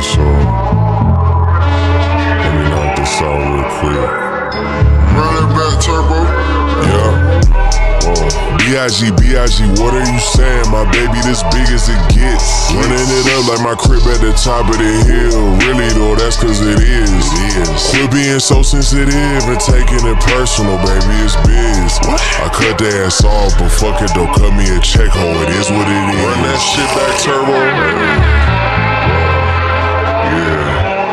so let me knock this out real quick. Run that back, Turbo. Yeah. B.I.G., what are you saying? My baby this big as it gets. Running it up like my crib at the top of the hill. Really though, that's cause it is. Quit being so sensitive and taking it personal, baby, it's biz. I cut the ass off, but fuck it though, cut me a check, ho, it is what it is. Run that shit back, Turbo. Yeah.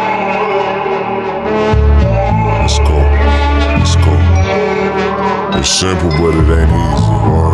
Let's go. Let's go. It's simple, but it ain't easy. Whoa.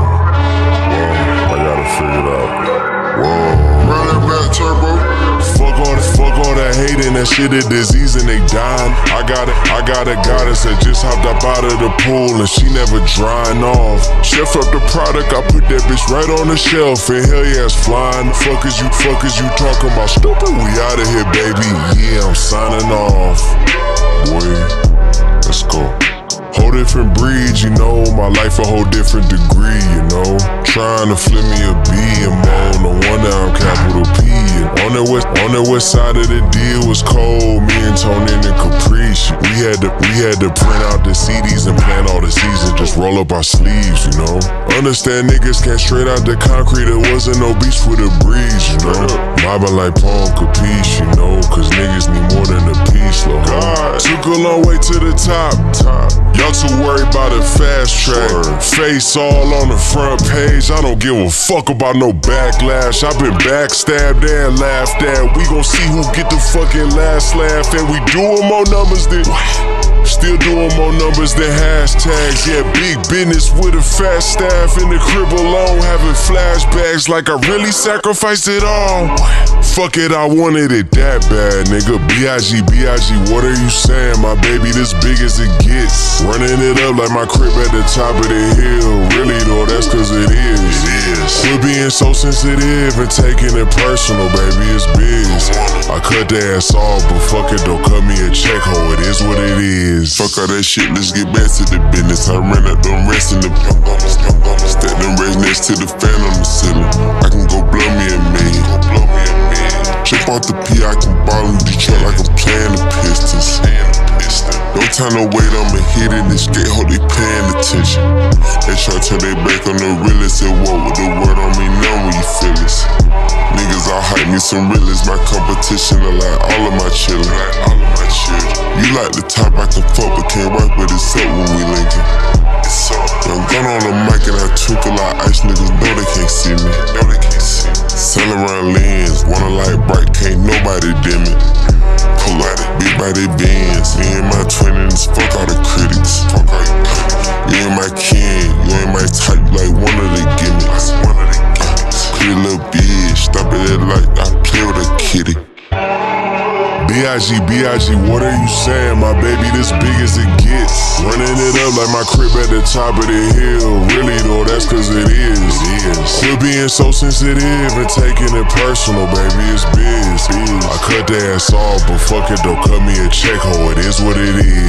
I gotta figure it out. Whoa. Run that back, Turbo. Fuck all that hating, that shit a disease and they dying. I got a goddess that just hopped up out of the pool and she never drying off. Chef up the product, I put that bitch right on the shelf and hell yeah, it's flying. Fuck is you talking about, stupid? We out of here, baby. Yeah, I'm signing off. Boy, let's go. Whole different breed, you know, my life a whole different degree, you know. Trying to flip me a B and more, no wonder I'm capital P. And on the west side of the deal was cold, me and Tony and Caprice. We had to print out the CDs and plant all the seasons, just roll up our sleeves, you know. Understand niggas can't straight out the concrete, it wasn't no beach with a breeze, you know. Mobbing like Paul Capiche, you know, cause niggas need more than a piece, Lord. Took a long way to the top. Y'all too worried about a fast track. Face all on the front page. I don't give a fuck about no backlash. I've been backstabbed and laughed at. We gon' see who get the fucking last laugh. And we doing more numbers than still doing more numbers than hashtags. Yeah, big business with a fat staff in the crib alone, having flashbacks like I really sacrificed it all. Fuck it, I wanted it that bad, nigga. B.I.G., what are you saying? My baby this big as it gets. Running it up like my crib at the top of the hill. Really though, that's cause it is. Quit being so sensitive and taking it personal, baby, it's biz. I cut the ass off, but fuck it though, cut me a check, ho, it is what it is. Fuck all that shit, let's get back to the business. I ran up them rest in the stack them rest next to the fan on the ceiling. I can go blow me a million. Jump off the P, I can ball in Detroit like I'm playing the Pistons. No time to wait, I'ma hit in this skate, hope they paying attention. They try to turn their back on the realest, and what with the word on me now when you feel this. Niggas all hype me some realists, my competition are like all of my children. You like the top, I can fuck, but can't work, but it's up when we linkin'. Young Gunna on the mic and I twinkle like ice, niggas know they can't see me. Sell around lens, wanna light bright, can't nobody dim it. Pull out it, big by they bands, me and my twins, fuck all the critics. You ain't my kin, you ain't my type, like one of the gimmicks. Pretty little bitch, stop it at light, I play with a kitty. B.I.G., what are you saying? My baby this big as it gets. Running it up like my crib at the top of the hill. Really though, that's cause it is. Quit being so sensitive and taking it personal, baby, it's biz. I cut the ass off, but fuck it though, cut me a check, ho, it is what it is.